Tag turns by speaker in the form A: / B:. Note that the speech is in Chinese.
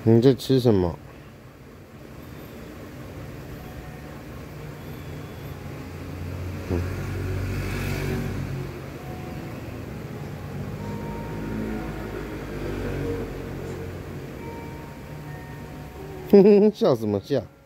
A: 你在吃什么？哼哼，笑什么笑？